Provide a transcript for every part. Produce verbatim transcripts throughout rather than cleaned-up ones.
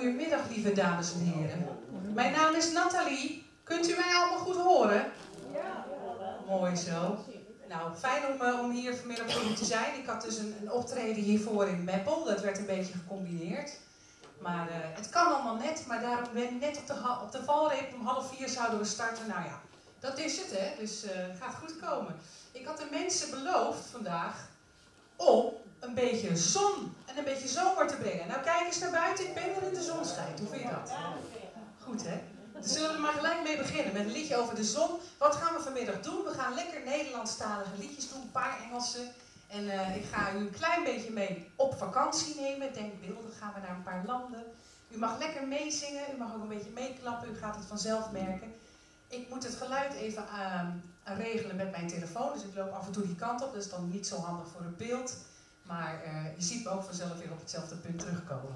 Goedemiddag, lieve dames en heren. Mijn naam is Nathalie. Kunt u mij allemaal goed horen? Ja. Mooi zo. Nou, fijn om, uh, om hier vanmiddag voor u te zijn. Ik had dus een, een optreden hiervoor in Meppel. Dat werd een beetje gecombineerd. Maar uh, het kan allemaal net. Maar daarom ben ik net op de, op de valreep. Om half vier zouden we starten. Nou ja, dat is het, hè. Dus uh, het gaat goed komen. Ik had de mensen beloofd vandaag om een beetje zon en een beetje zomer te brengen. Nou, kijk eens naar buiten. Ik ben er in de zon schijnt. Hoe vind je dat? Goed, hè? Dus zullen we er maar gelijk mee beginnen met een liedje over de zon. Wat gaan we vanmiddag doen? We gaan lekker Nederlandstalige liedjes doen, een paar Engelse. En uh, ik ga u een klein beetje mee op vakantie nemen. Denkbeeldig gaan we naar een paar landen. U mag lekker meezingen, u mag ook een beetje meeklappen, u gaat het vanzelf merken. Ik moet het geluid even uh, regelen met mijn telefoon, dus ik loop af en toe die kant op. Dat is dan niet zo handig voor het beeld. Maar uh, je ziet me ook vanzelf weer op hetzelfde punt terugkomen.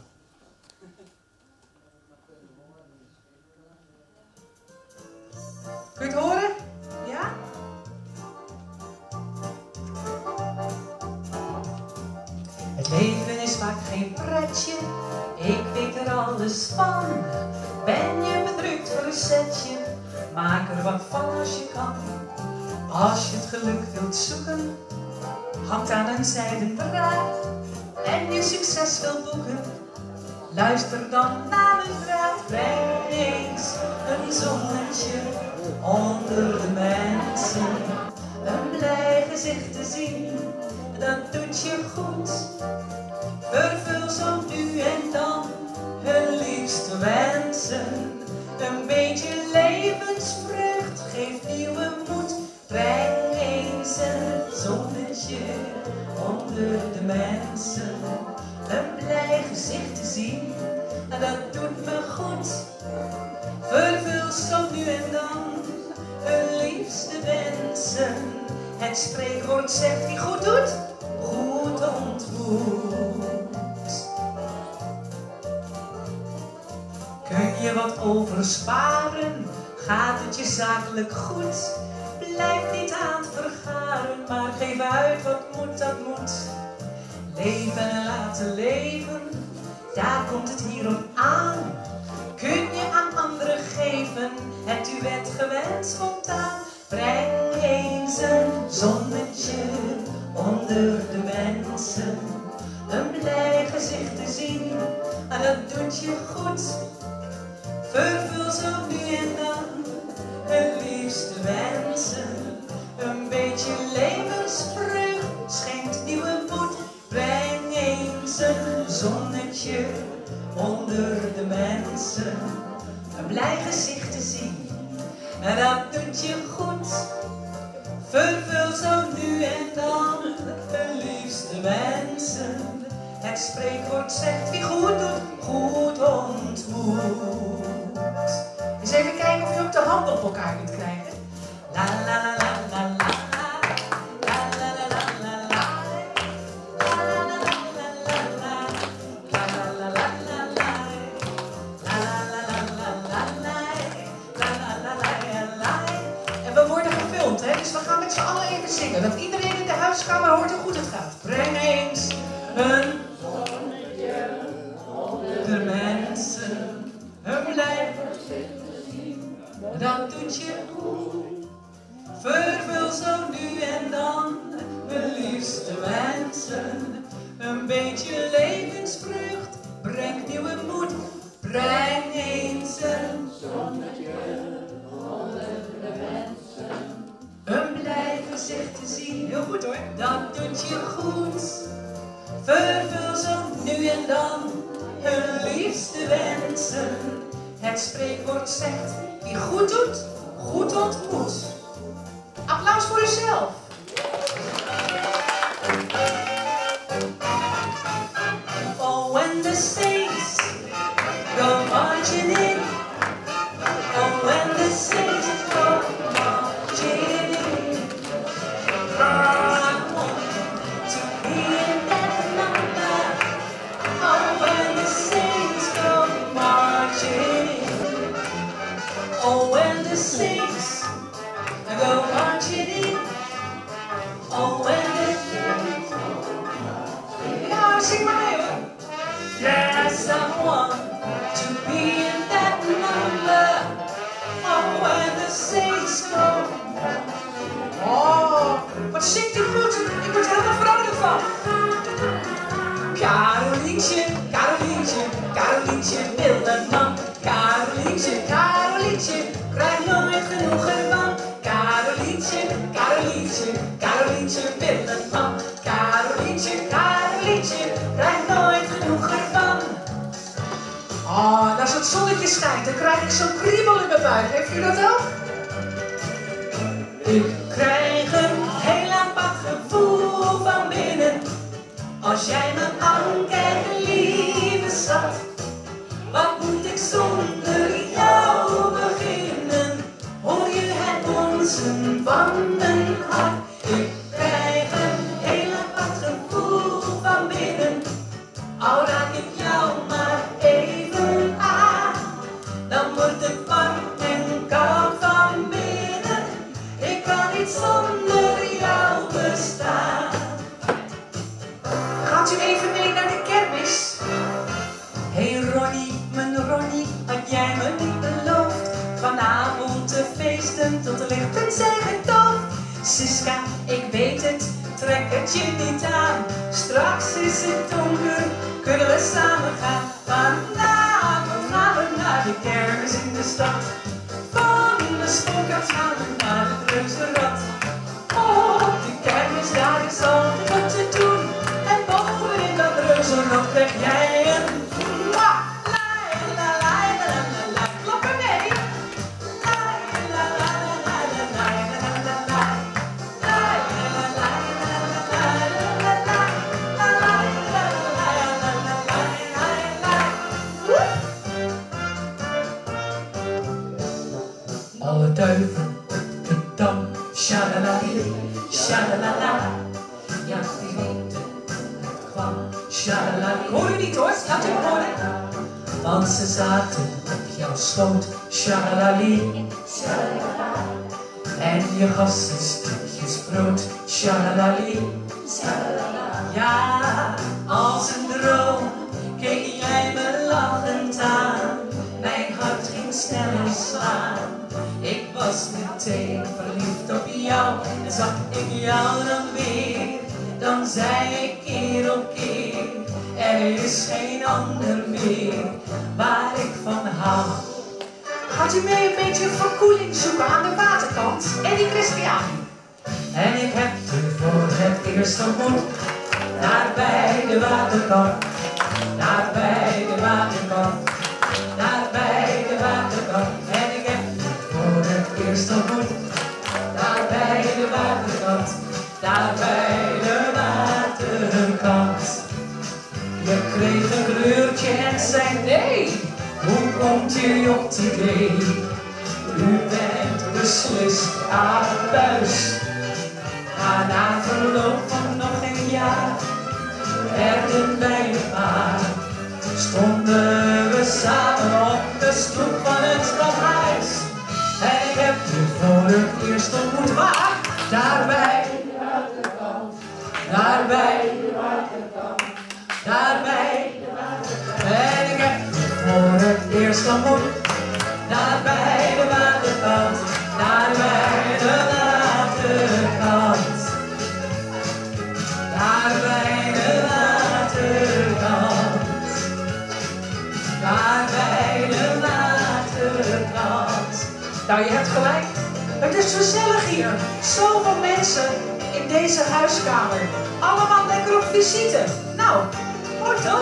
Kun je het horen? Ja? Het leven is vaak geen pretje, ik weet er alles van. Ben je bedrukt voor een setje, maak er wat van als je kan. Als je het geluk wilt zoeken, hangt aan een zijden draad. En je succes wil boeken, luister dan naar mijn draad. Breng eens een zonnetje onder de mensen, een blij gezicht te zien, dat doet je goed. Vervul zo nu en dan hun liefste wensen, een beetje levensvreugd geeft nieuwe moed. Breng eens een zonnetje onder de mensen, een blij gezicht te zien, dat doet me goed. Vervul zo nu en dan hun liefste wensen. Het spreekwoord zegt wie goed doet, goed ontmoet. Kun je wat oversparen, gaat het je zakelijk goed. Blijf niet aan het vergaren, maar geef uit wat moet, dat moet. Leven en laten leven, daar komt het hier op aan. Kun je aan anderen geven, hebt u het gewend spontaan. Breng eens een zonnetje onder de mensen, een blij gezicht te zien, en dat doet je goed. Vervul zo nu en dan hun liefste wensen, een beetje levensvreugd schenkt nieuwe moed. Breng eens een zonnetje onder de mensen, een blij gezicht te zien, en dat doet je goed. Vervul zo nu en dan de liefste wensen. Het spreekwoord zegt wie goed doet, goed ontmoet. Eens even kijken of je ook de handen op elkaar kunt krijgen. La la la la la la. Dus we gaan met z'n allen even zingen, dat iedereen in de huiskamer hoort hoe goed het gaat. Breng eens een zonnetje onder de mensen, een blij gezicht te zien, dat doet je goed. Vervul zo nu en dan de liefste wensen, een beetje levensvreugd brengt nieuwe moed. Breng eens een zonnetje onder de mensen, een blij gezicht te zien, heel goed hoor, dat doet je goed. Vervul zo nu en dan hun liefste wensen. Het spreekwoord zegt, wie goed doet, goed ontmoet. Applaus voor uzelf. Oh, when the saints go marching in. Oh, when the saints go marching in. Oh, when the saints go marching in. Oh, when Carolientje wil een man. Carolientje, Carolientje, krijg nooit genoeg ervan. Carolientje, Carolientje, Carolientje wil een man. Carolientje, Carolientje, krijg nooit genoeg ervan. Oh, als het zonnetje schijnt, dan krijg ik zo'n kriebel in mijn buik. Heeft u dat ook? Ik krijg een heel apart gevoel van binnen. Als jij me aankijkt, lieve schat. Wat moet ik zonder jou beginnen? Hoor je het bonzen van mijn hart? Ik krijg een heel apart gevoel van binnen. Al raak ik jou maar even aan, dan wordt het warm en koud van binnen. Ik kan niet zonder jou bestaan. Gaat u even mee naar de kermis? Hey Ronnie, mijn Ronnie, had jij me niet beloofd? Vanavond te feesten tot de lichten zijn gedoofd. Siska, ik weet het, trek het je niet aan. Straks is het donker, kunnen we samen gaan. Vanavond gaan we naar de kermis in de stad. Van de spookhuis gaan we naar het reuzenrad. Oh, op de kermis daar is altijd wat te doen. En boven in dat reuzenrad krijg jij een mwah! La la la la la la. Klap er mee! La la la la la la la la la. La la la la la la la la. La la la la la la la. Alle duiven op de dam, shalalali, shalalala. Ja, die weten het kwam, shalalali. Hoor je niet hoor, laat je maar horen. Want ze zaten op jouw schoot, shalalali, shalalala. En je gaf ze stukjes brood, shalalali, shalalala. Ja, als een droom keek jij me lachend aan. Mijn hart ging sneller slaan. Ik was meteen verliefd op jou. En zag ik jou dan weer, dan zei ik keer op keer: er is geen ander meer waar ik van hou. Gaat u mee een beetje verkoeling zoeken aan de waterkant? Eddie Christiani. En ik heb je voor het eerst ontmoet, daar bij de waterkant. Daar bij de waterkant. Daar bij de waterkant. En ik heb je voor het eerst ontmoet, daar bij de waterkant. Daar bij de waterkant. Je kreeg een kleurtje en zei: nee, hoe komt u op het idee? U bent beslist aan buis. Maar na verloop van nog een jaar werden wij een paar. Stonden we samen op de stoep van het stadhuis. En ik heb je voor het eerst ontmoet. Waar? Daarbij. Daarbij. Daarbij. En ik heb je voor het eerst ontmoet. Daarbij de waterkant. Daarbij de waterkant. Daarbij de waterkant. Daarbij de waterkant. Nou, je hebt gelijk. Het is gezellig hier. Zoveel mensen in deze huiskamer. Allemaal lekker op visite. Nou, mooi toch?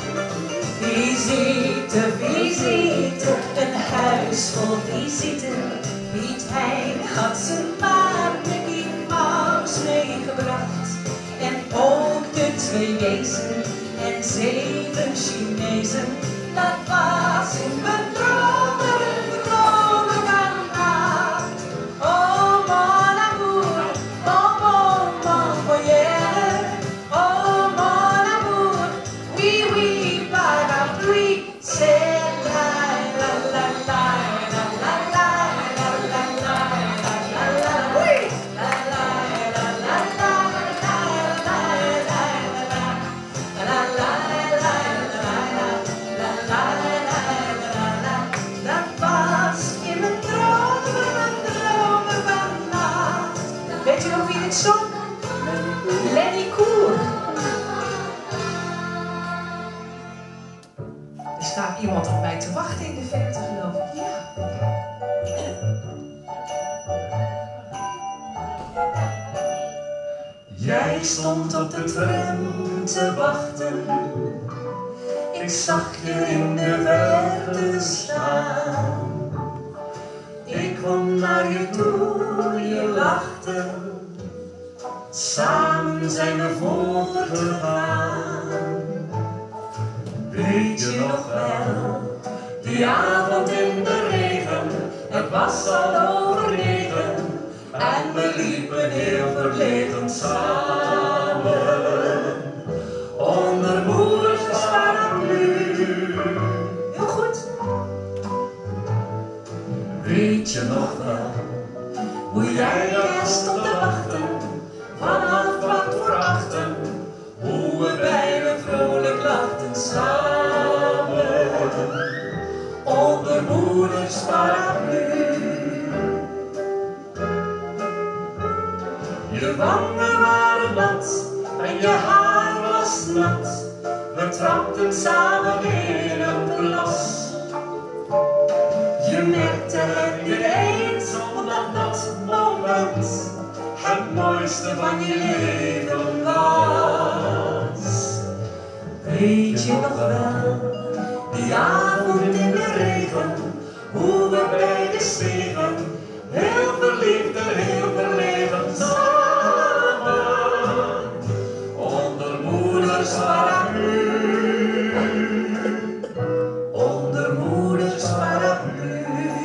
Visite, visite, een huis vol visite. Piet Hein had zijn maat Mickey Mouse meegebracht. En ook de twee wezen en zeven Chinezen. Dat was in mijn dromen, dromen van nacht. Oh mon amour, bon bon bon voyeur. Oh mon amour, oui oui parapluie. C'est la la la la la la la la la la la la. Oui, la la la la la la la la la la la la la la. staat iemand op mij te wachten in de verte, geloof ik. Ja. Jij stond op de tram te wachten. Ik zag je in de verte staan. Ik kwam naar je toe, je lachte. Samen zijn we voortgegaan. Weet je nog wel, die avond in de regen, het was al over negen en we liepen heel verlegen samen onder moeders paraplu. Heel goed. Weet je nog wel, hoe jij daar stond te wachten, vanaf kwart voor achten, hoe we bijna vrolijk lachten samen onder moeders paraplu. Je wangen waren nat en je haar was nat. We trapten samen in een plas. Je merkte het niet eens, omdat dat moment het mooiste van je leven was. Weet je nog wel, die avond in de regen, hoe we beiden stegen, heel verliefd en heel verlegen samen, onder moeders paraplu, onder moeders paraplu.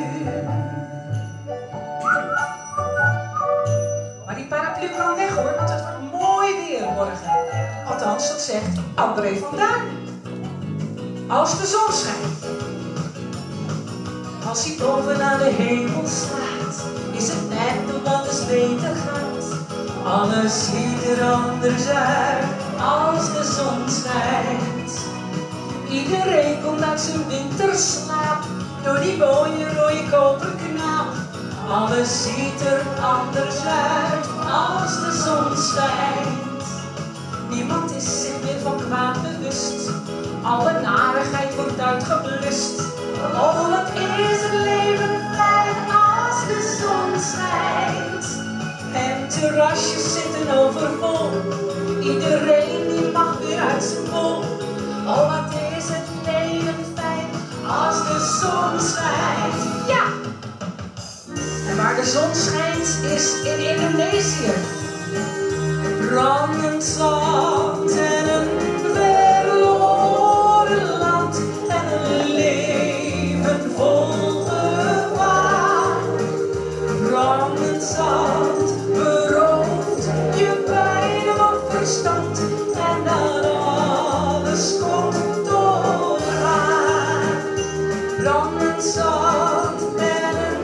Maar die paraplu kan weg hoor, want het wordt mooi weer morgen. Althans, dat zegt André van Duin. Als de zon schijnt, als hij bovenaan de hemel staat, is het net of alles beter gaat. Alles ziet er anders uit als de zon schijnt. Iedereen komt uit zijn winterslaap door die mooie rode koperknaap. Alles ziet er anders uit als de zon schijnt. Niemand is zich meer van kwaad bewust. Alle narigheid wordt uitgeblust. Oh, wat is het leven fijn als de zon schijnt. En terrasjes zitten overvol. Iedereen die mag weer uit zijn bol. Oh, wat is het leven fijn als de zon schijnt. Ja! En waar de zon schijnt is in Indonesië. Brandend zand en een verloren land en een leven vol gevaar. Brandend zand berooft je bijna van verstand en dan alles komt doorgaan. Brandend zand en een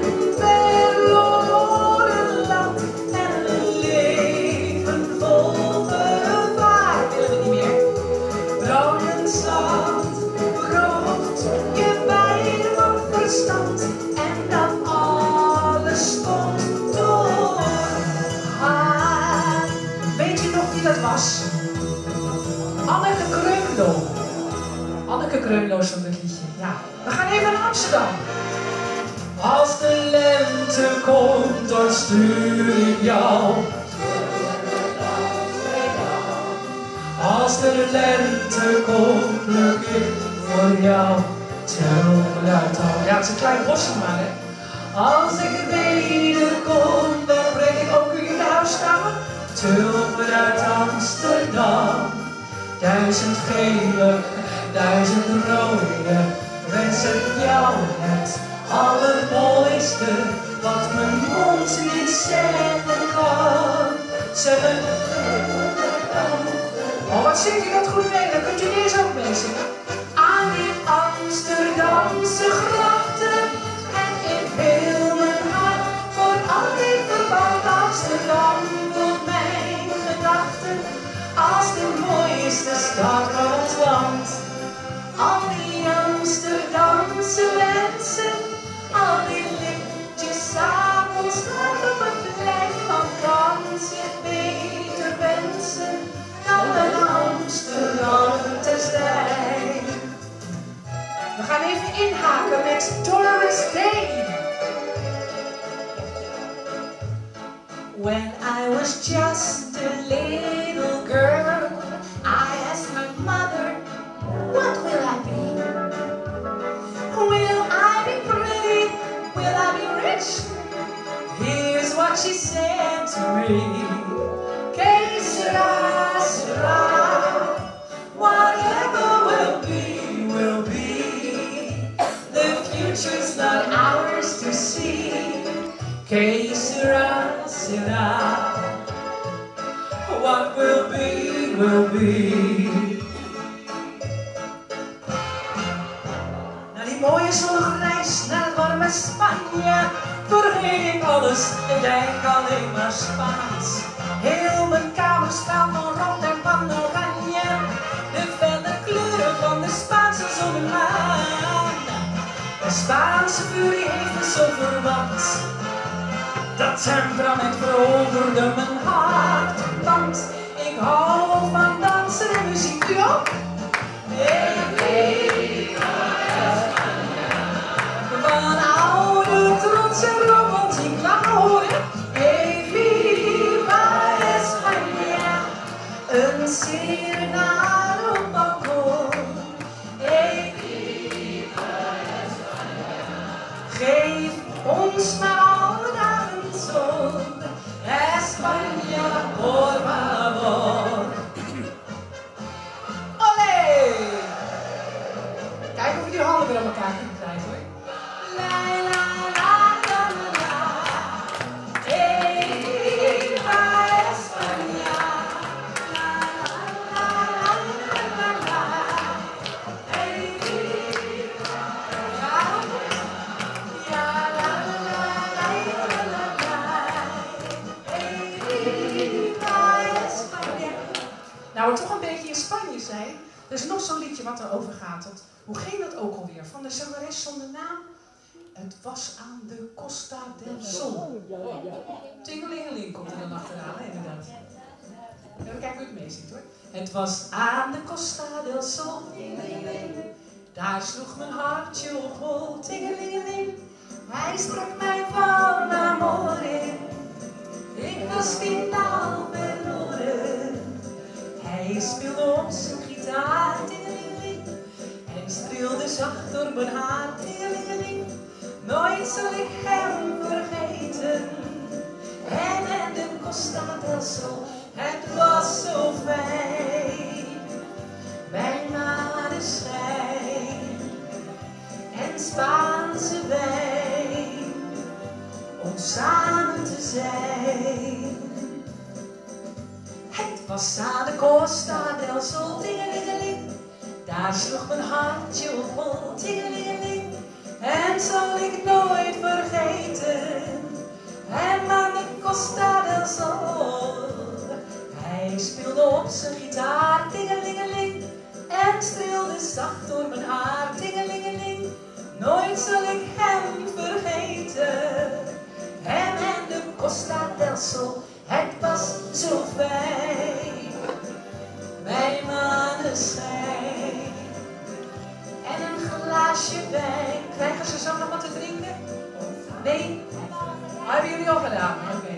verloren land en een leven vol gevaar. Willen we niet meer? Brandend zand berooft je bijna van verstand en dan alles komt doorgaan. Weet je nog wie dat was? Anneke Kreunlo. Anneke Kreunlo is van het liedje. Ja, we gaan even naar Amsterdam. Als de lente komt, dan stuur ik jou. Als de lente komt, pluk ik voor jou. Telgeluid al. Ja, het is een klein bosje maar, hè. Als ik wederkom, dan breng ik ook u in de huiskamer. Tulpen uit Amsterdam. Duizend gele, duizend rode. Wens ik jou het allermooiste wat mijn mond niet zeggen kan. Zeggen. Oh, wat zingt u dat goed mee? Dan kunt u deze ook meezingen. Aan die Amsterdamse grachten en in heel mijn hart voor altijd verbouwd Amsterdam vult mijn gedachten als de mooiste stad van het land. Al die Amsterdamse mensen, al die lichtjes 's avonds laat op het plein, man kan zich beter wensen dan een Amsterdam te zijn. We gaan even inhaken met Doris Day. When I was just a little girl, I asked my mother, what will I be? Will I be pretty? Will I be rich? Here's what she said to me. Que sera, sera. Whatever will be, will be. The future's not ours to see. Que sera, sera. What will be, will be. Na die mooie zonnige reis naar het warme Spanje vergeet ik alles en denk alleen maar Spaans. Heel mijn kamer staat van rood en van oranje, de felle kleuren van de Spaanse zonnemaan. De Spaanse furie heeft me zo verwant, dat temperament veroverde mijn hart. Want ik hou van dansen en muziek, u ook? Van oude trotse romantiek, laat me horen. Hey, viva España, een serenade op balkon. Hey, viva España, geef ons maar alle dagen zon. España, por favor. Olé! Kijk of je die handen weer aan elkaar kunt krijgen, hoor. La la la la la la. Hey, viva España. La la la la la la. Hey, viva. Ja, la la la la la la. Hey, viva España. Nou, we toch een beetje in Spanje zijn. Er is nog zo'n liedje wat erover gaat. Dat, hoe ging dat ook alweer? Van de zangeres zonder naam? Het was aan de Costa del Sol. Tingelingeling komt er dan achteraan, hè, inderdaad. Even kijken hoe het meezingt, hoor. Het was aan de Costa del Sol. Daar sloeg mijn hartje op hol. Tingelingeling. Hij sprak mij van amore. Ik was finaal verloren. Hij speelde op zijn gitaar. Tingelingeling. En streelde zacht door mijn haar. Tingelingeling. Nooit zal ik hem vergeten. En en de Costa del Sol, het was zo fijn. Bij maneschijn en Spaanse wijn, om samen te zijn. Het was aan de Costa del Sol, tingelingeling. Daar sloeg mijn hartje op hol, tingelingeling. En zal ik nooit vergeten, hem aan de Costa del Sol. Hij speelde op zijn gitaar, tingelingeling, en streelde zacht door mijn haar, tingelingeling. Nooit zal ik hem vergeten, hem en de Costa del Sol. Het was zo fijn, bij maneschijn en een glaasje wijn. Krijgen ze zo nog wat te drinken? Nee? Oh, hebben jullie al gedaan? Oké. Okay.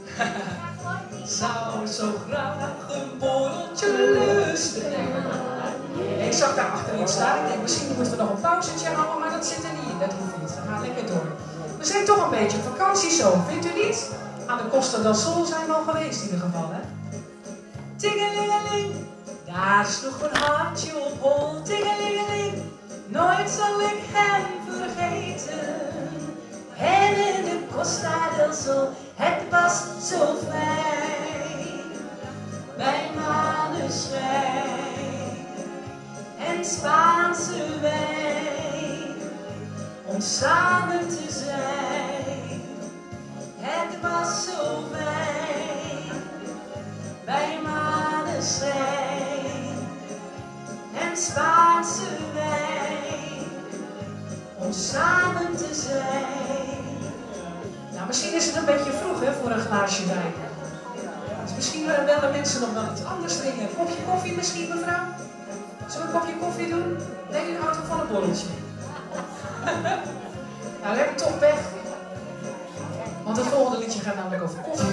Zou zo graag een borreltje lusten. Ik zag daar achterin staan. Ik denk, misschien moeten we nog een pauzetje houden, maar dat zit er niet in. Dat hoeft niet. We gaan lekker door. We zijn toch een beetje op vakantie zo, vindt u niet? Aan de Costa del Sol zijn we al geweest in ieder geval, hè? Tingelingeling, daar sloeg mijn hartje op hol. Tingelingeling, nooit zal ik hem vergeten. En in de Costa del Sol, het was zo fijn. Bij maneschijn en Spaanse wijn, om samen te zijn. Het was zo fijn, bij maneschijn en Spaanse wijn, om samen te zijn. Nou, misschien is het een beetje vroeg, hè, voor een glaasje wijn. Dus misschien willen mensen nog wel iets anders drinken. Een kopje koffie misschien, mevrouw? Zullen we een kopje koffie doen? Nee, u houdt ook van een borreltje. Nou, dan heb ik toch weg. Want het volgende liedje gaat namelijk over koffie.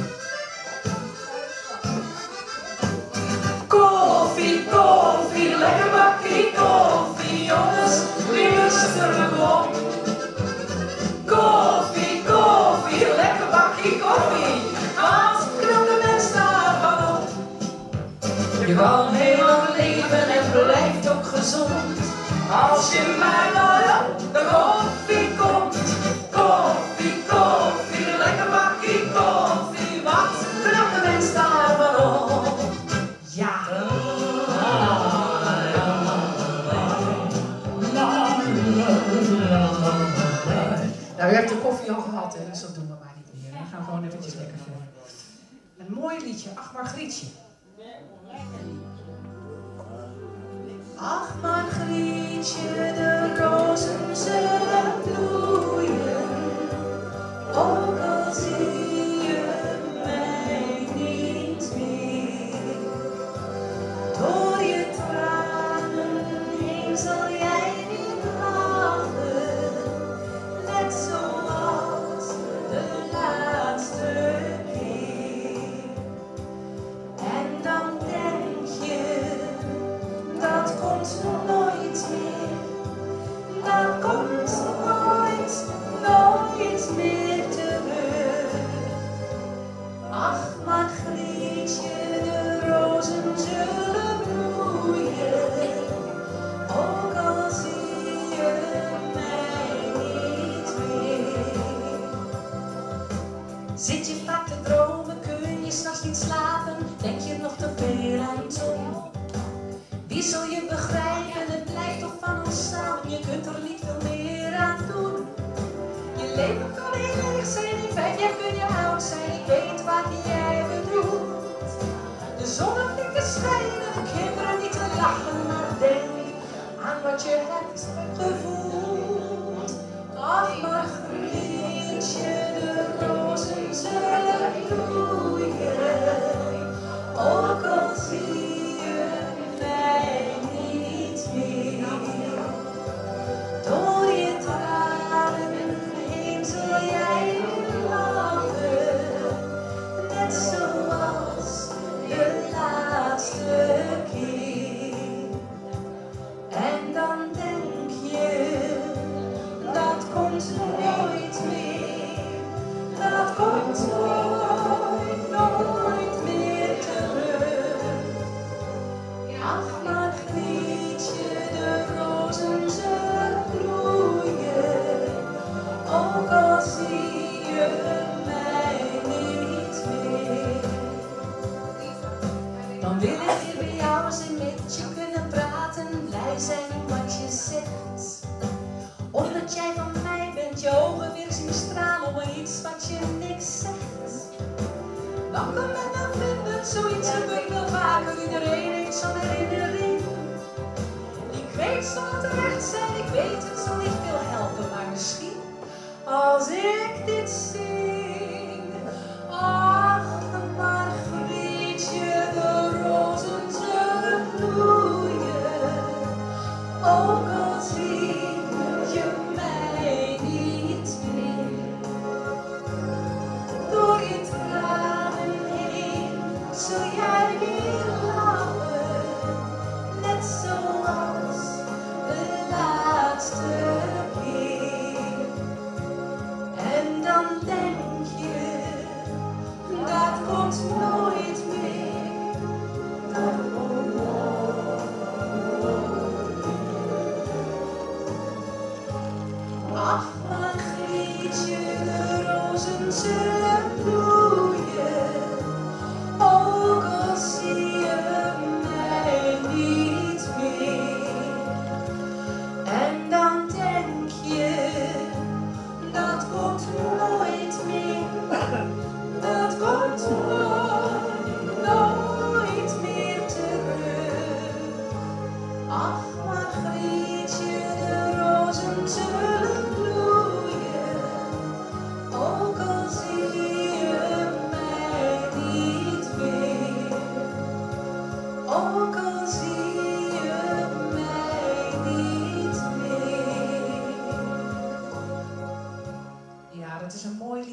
Koffie, koffie, lekker bakkie koffie, jongens, rustig op. Koffie, koffie, lekker bakkie koffie, wat knapt de mens daarvan op. Je kan heel lang leven en blijft ook gezond, als je maar maar op de koffie komt. Koffie, koffie, lekker bakkie koffie, wat knapt de mens daarvan op. Ja. Nou, u hebt de koffie al gehad, hè, dus dat doen we maar niet meer. We gaan gewoon eventjes lekker verder. Een mooi liedje, Ach Margrietje. Ach Margrietje, de rozen zullen bloeien, ook al zie je mij niet meer. Door je tranen heen zal jij niet lachen, net zoals de laatste keer. En dan denk je, dat komt nooit meer, dat komt nooit, nooit meer terug. Ach Margrietje, de rozen zullen bloeien, ook al zie je mij niet meer. Zit je vaak te dromen, kun je 's nachts niet slapen, denk je nog te veel aan zon? Wie zal je begrijpen, het blijft toch van ons samen, je kunt er niet veel meer aan doen. Je leven kan heel erg zijn, in vijf jaar kun je oud zijn, ik weet wat jij bedoelt. De zonnevlikken schijnen, de kinderen niet te lachen, maar denk aan wat je hebt gevoeld. Ach Margrietje, de rozen zullen bloeien, ook al zie je mij niet meer. Door je tranen heen zul jij lachen, net zoals de laatste keer. En dan denk je, dat komt nooit meer, dat komt nooit, nooit meer terug. Ach Margrietje, de rozen zullen bloeien, ook al zie je mij niet meer. Dan wil ik hier bij jou eens een beetje kunnen praten, blij zijn in wat je zegt. Omdat jij van mij bent, je ogen weer zien stralen om iets wat je niks zegt. Wat kan men nou vinden, zoiets gebeurt wel vaker, iedereen heeft zo'n herinnering. Die kreet zal terecht zijn, ik weet het zal niet veel helpen, maar misschien als ik dit zing. Ach Margrietje, de rozen zullen bloeien, ook al zie je mij niet meer. Door je tranen heen zul jij weer lachen, net zoals de laatste keer. En dan denk je, dat komt nooit meer, dat komt nooit. Ach Margrietje, de rozen zullen bloeien, ook al zie je mij niet meer. En dan denk je, dat komt nooit meer, dat komt nooit, nooit meer terug. Ach Margrietje, de rozen zullen bloeien, ook al zie je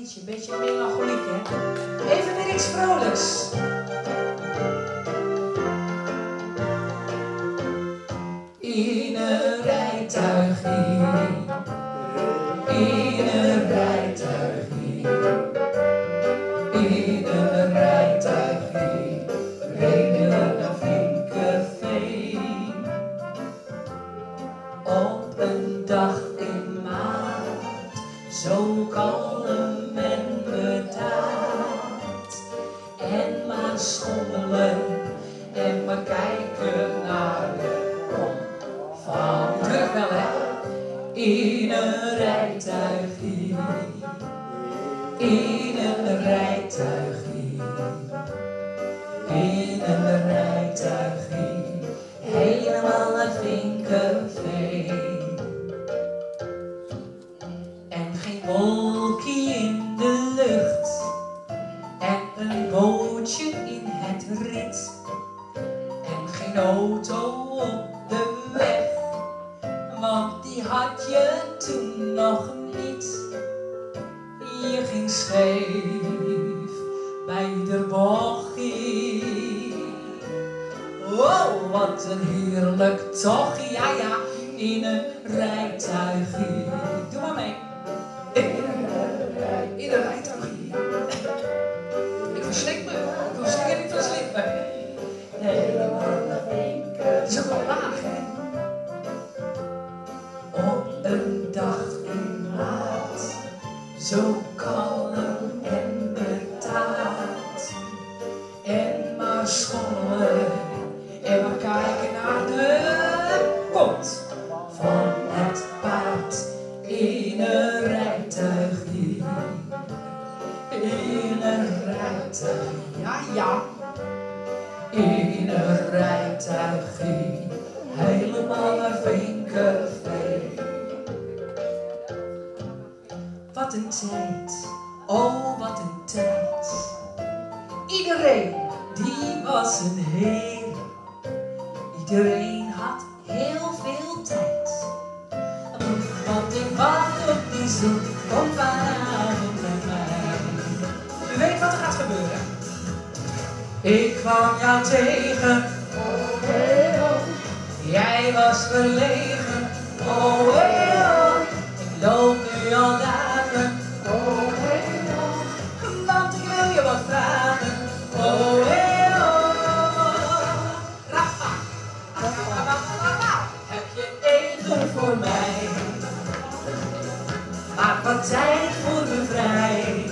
liedje, een beetje melancholiek, hè? Even weer iets vrolijks. In een rijtuigje, in een rijtuigje, in een rijtuigje, reden we naar Vinkerveen. Op een dag in maart, zo kalm en bedaard, en maar schommelen en maar kijken naar de kom van terug wel, hè? In een rijtuigje, in een rijtuigje, in een rijtuigje, helemaal naar Vinkerveen. En geen wolkje in de lucht, en een bootje in het rit, en geen auto op de weg, want die had je toen nog niet. Je ging scheef bij ieder bochtje. Wow, wat een heerlijk tochtje, ja ja, in een rijtuigje. Doe maar mee. In een, in een rijtuigje. Ik verslik me, ik verslik me, ik verslik me. Helemaal naar Vinkerveen. Het is ook wel laag, hè? Op een dag in maart, zo kalm en bedaard, en maar schommelen en maar kijken naar de kont van het paard. In een rijtuigje, in een rijtuigje, ja ja, in een rijtuigje, helemaal naar Vinkerveen. Wat een tijd, oh wat een tijd. Iedereen die was een heer. Iedereen had heel veel tijd. Want ik wacht op die zoek, kom vanavond met mij. U weet wat er gaat gebeuren. Ik kwam jou tegen, oh hey oh. Jij was verlegen, oh hey oh. Ik loop nu al dagen, oh hey oh. Want ik wil je wat vragen, oh hey oh. Rafa, heb je even voor mij? Maak wat tijd voor me vrij.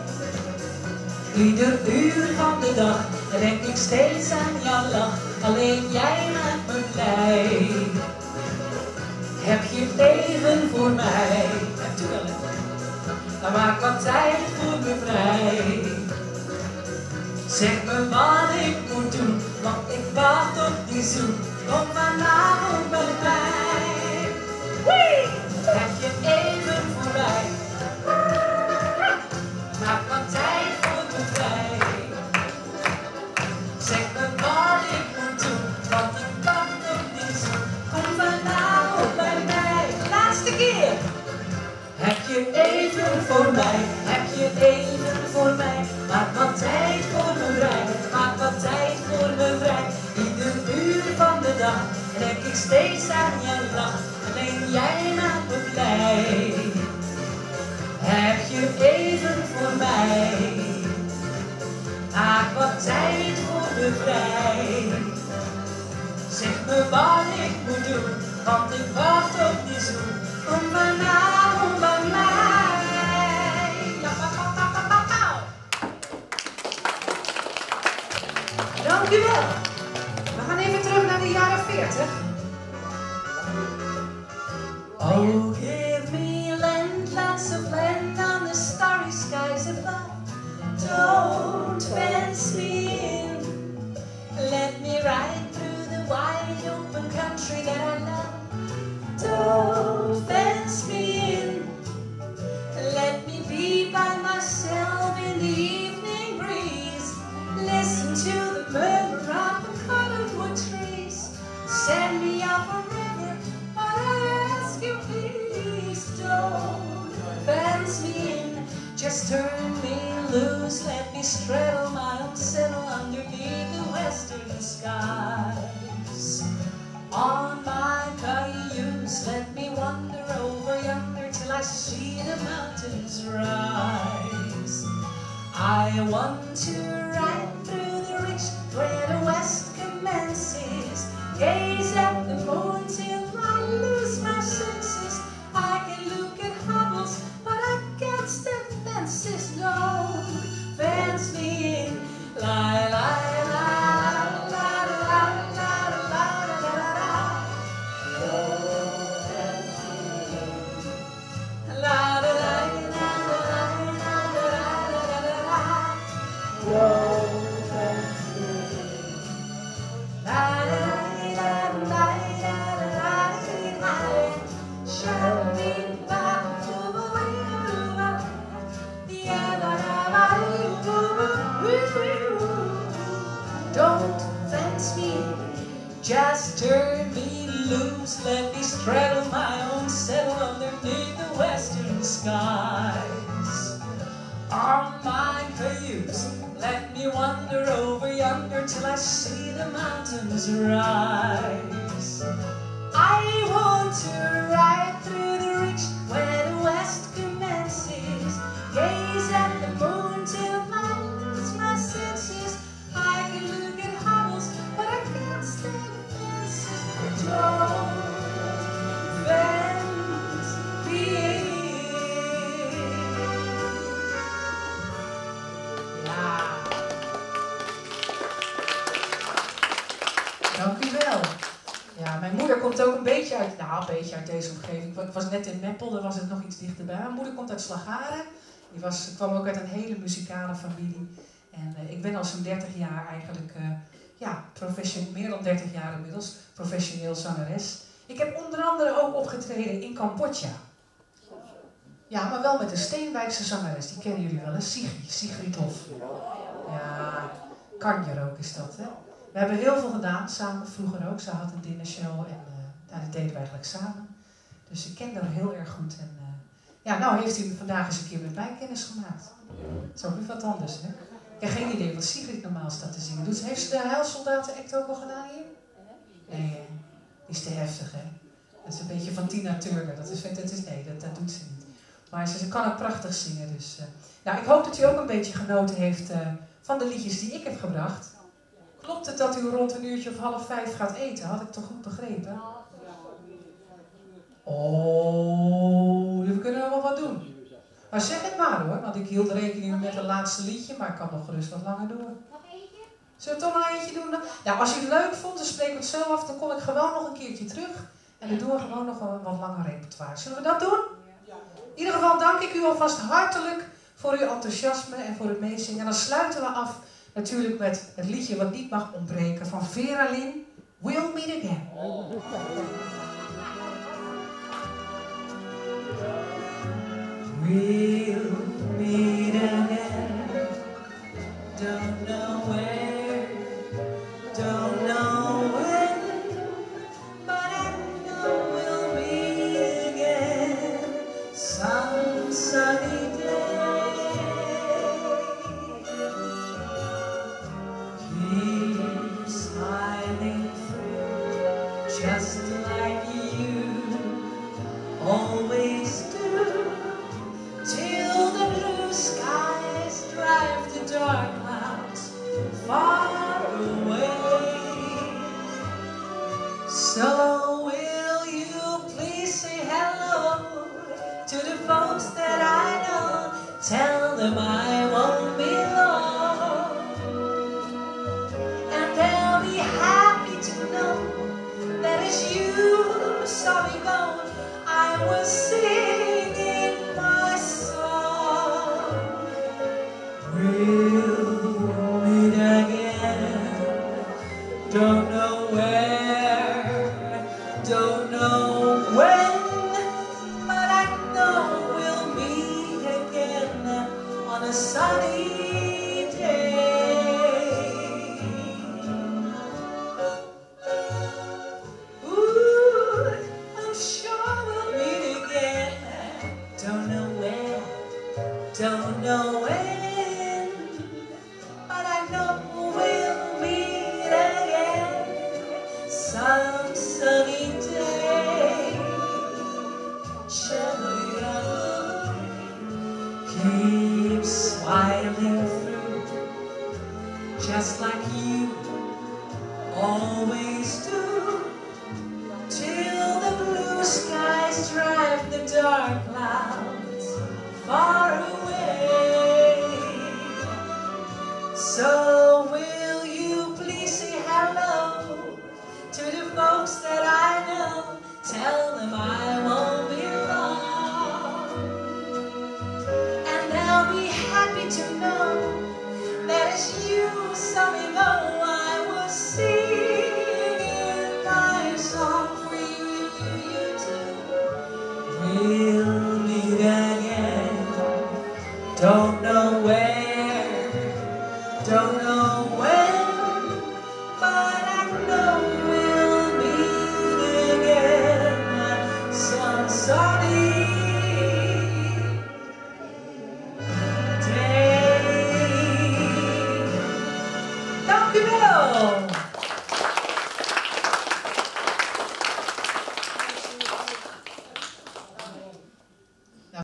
Ieder uur van de dag denk ik steeds aan jouw lach. Alleen jij maakt me blij. Heb je even voor mij? Hebt u wel even? Dan maak wat tijd voor me vrij. Zeg me wat ik moet doen, want ik wacht op die zoen. Kom vanavond bij mij. Wee! Heb je even voor mij? Maak wat tijd voor me vrij. Zeg me wat ik moet doen, want ik wacht op die zoen. Kom vanavond bij mij. Laatste keer. Heb je even voor mij? Heb je even voor mij? Maak wat tijd voor me vrij. Maak wat tijd voor me vrij. Ieder uur van de dag denk ik steeds aan je lach. Alleen jij maakt me blij. Heb je even voor mij? Maak wat tijd voor me vrij. Zeg me wat ik moet doen, want ik wacht op die zoen. Kom vanavond bij mij. Ja, pa, pa, pa, pa, pa, pa. Dank u wel. We gaan even terug naar de jaren veertig. Oh, give me land, lots of land on the starry skies above. Don't fence me in. Let me ride through the wide open country. Just turn me loose, let me straddle my own saddle underneath the western skies. On my cayuse, let me wander over yonder till I see the mountains rise. I want to ride through the reach where the west commences, gaze at the moon till I lose my senses. I can look at hovels, but I can't stand fences. Don't fence me in. La la la la la la la la la la la. Don't fence me in. La la la la la la la la la. Don't fence me in. La la la la la la la. Show me back to the river. Don't fence me, just turn me loose. Let me straddle my own saddle underneath the western skies. On my cayuse, let me wander over yonder till I see the mountains rise. I want to ride through the reach where the west commences, gaze at the moon till I lose my senses. I can look at hovels, but I can't stand fences. Don't fence me in. Ja. Dank u wel. Ja, mijn moeder komt ook een beetje uit, nou een beetje uit deze omgeving. Ik was net in Meppel, daar was het nog iets dichterbij. Mijn moeder komt uit Slagharen. Die was, kwam ook uit een hele muzikale familie. En uh, ik ben al zo'n dertig jaar eigenlijk, uh, ja, profession, meer dan dertig jaar inmiddels, professioneel zangeres. Ik heb onder andere ook opgetreden in Cambodja. Ja, maar wel met een Steenwijkse zangeres, die kennen jullie wel, hè? Sigrid, Sigrid Hof. Ja, Kanjer ook is dat, hè? We hebben heel veel gedaan, samen vroeger ook. Ze had een dinnershow en uh, nou, dat deden we eigenlijk samen. Dus ik ken haar heel erg goed. En, uh, ja, nou heeft hij vandaag eens een keer met mij kennis gemaakt. Dat is ook weer wat anders, hè? Ik heb geen idee wat Sigrid normaal staat te zingen. Dus heeft ze de Heilsoldaten act ook al gedaan hier? Nee, die is te heftig, hè? Dat is een beetje van Tina Turner. Dat is, dat is, nee, dat, dat doet ze niet. Maar ze, ze kan ook prachtig zingen. Dus, uh, nou, ik hoop dat u ook een beetje genoten heeft uh, van de liedjes die ik heb gebracht. Klopt het dat u rond een uurtje of half vijf gaat eten? Had ik toch goed begrepen? Oh, we kunnen nog wel wat doen. Maar zeg het maar hoor, want ik hield rekening met het laatste liedje, maar ik kan nog gerust wat langer door. Nog eentje? Zullen we toch nog eentje doen? Nou, als u het leuk vond, dan spreken we het zo af, dan kom ik gewoon nog een keertje terug. En dan doen we gewoon nog een wat langer repertoire. Zullen we dat doen? In ieder geval dank ik u alvast hartelijk voor uw enthousiasme en voor het meezingen. En dan sluiten we af natuurlijk met het liedje wat niet mag ontbreken van Vera Lynn, We'll Meet Again. We'll meet again, don't know where, don't know when, but I know we'll meet again some sunny day. Keep smiling through, just like you always do, till the blue skies drive the dark clouds far away. So will you please say hello to the folks that I know? Tell them I won't be long, and they'll be happy to know that as you saw me go, I was singing my song. We'll meet again, don't know where, don't know when, but I know we'll meet again on a don't know when, but I know we'll meet again some sunny day. Keep smiling through, just like you always do, till the blue skies drive the dark clouds far away. So will you please say hello to the folks that I know? Tell them I won't be long, and they'll be happy to know that it's you